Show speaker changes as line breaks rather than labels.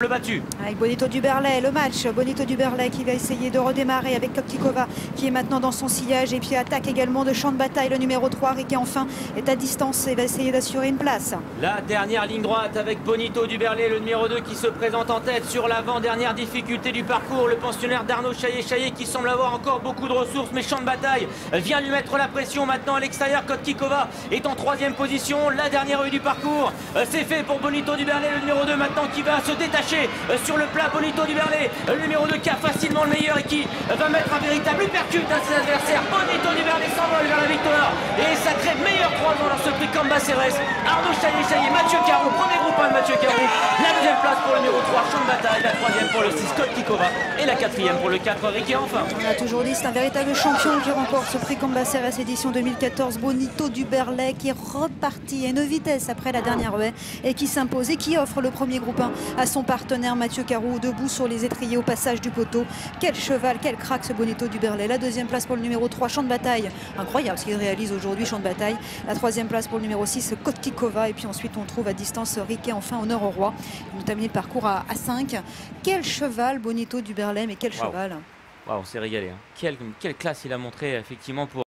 Le battu.
Avec Bonito Duberlet, le match. Bonito Duberlet qui va essayer de redémarrer avec Kotkikova qui est maintenant dans son sillage. Et puis attaque également de champ de bataille, le numéro 3, Riquet enfin est à distance et va essayer d'assurer une place.
La dernière ligne droite avec Bonito Duberlet, le numéro 2 qui se présente en tête sur l'avant-dernière difficulté du parcours. Le pensionnaire d'Arnaud Chaillet qui semble avoir encore beaucoup de ressources, mais champ de bataille vient lui mettre la pression maintenant à l'extérieur. Kotkikova est en 3e position. La dernière rue du parcours, c'est fait pour Bonito Duberlet, le numéro 2 maintenant qui va se détacher sur le plat. Bonito Duberlet, le numéro 2 qui a facilement le meilleur et qui va mettre un véritable uppercut à ses adversaires. Bonito Duberlet s'envole vers la victoire et ça crée de meilleurs croisements dans ce prix Cambacérès. Arnaud Chaillet, Mathieu Carreau, premier groupe 1 de Mathieu Carreau, la 2e place pour le numéro 3 champ de bataille, la 3e pour le 6 Kotkikova et la 4e pour le 4 Riquet enfin.
On a toujours dit c'est un véritable champion qui remporte ce prix Cambacérès édition 2014. Bonito Duberlet qui est reparti à une vitesse après la dernière haie et qui s'impose et qui offre le premier groupe 1 à son partenaire Mathieu Carreau, debout sur les étriers au passage du poteau. Quel cheval, quel crack ce Bonito Duberlet. La 2e place pour le numéro 3 champ de bataille, incroyable ce qu'il réalise aujourd'hui, champ de bataille. La 3e place pour le numéro 6 Kotkikova et puis ensuite on trouve à distance Riquet enfin honneur au roi. Il nous termine le parcours à 5. Quel cheval Bonito Duberlet, mais quel cheval.
Wow, on s'est régalé. Hein. Quelle classe il a montré effectivement pour